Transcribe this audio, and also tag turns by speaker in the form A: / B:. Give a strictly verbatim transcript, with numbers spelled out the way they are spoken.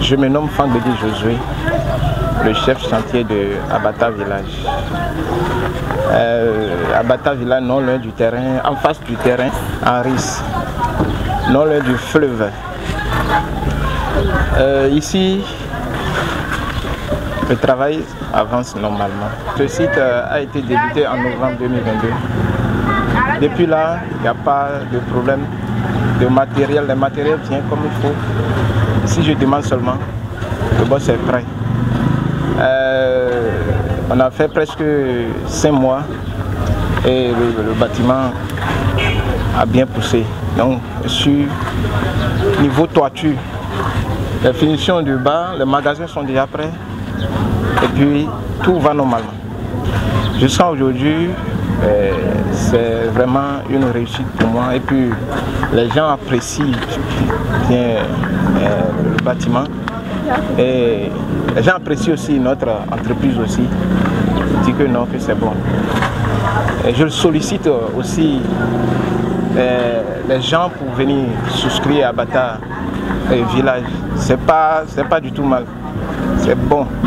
A: Je me nomme Fangbedi Josué, le chef chantier de Abata Village. Euh, Abata Village, non loin du terrain, en face du terrain, en Rice, non loin du fleuve. Euh, ici, le travail avance normalement. Ce site euh, a été débuté en novembre deux mille vingt-deux. Depuis là, il n'y a pas de problème de matériel. Le matériel tient comme il faut. Si je demande seulement, le boss est prêt. Euh, on a fait presque cinq mois et le, le bâtiment a bien poussé. Donc, sur niveau toiture, les finitions du bas, les magasins sont déjà prêts et puis tout va normalement. Jusqu'à aujourd'hui, euh, c'est vraiment une réussite pour moi et puis les gens apprécient bien euh, le bâtiment et les gens apprécient aussi notre entreprise aussi. Je dis que non, que c'est bon. Et je sollicite aussi euh, les gens pour venir souscrire à Abata Village. C'est pas, c'est pas du tout mal, c'est bon.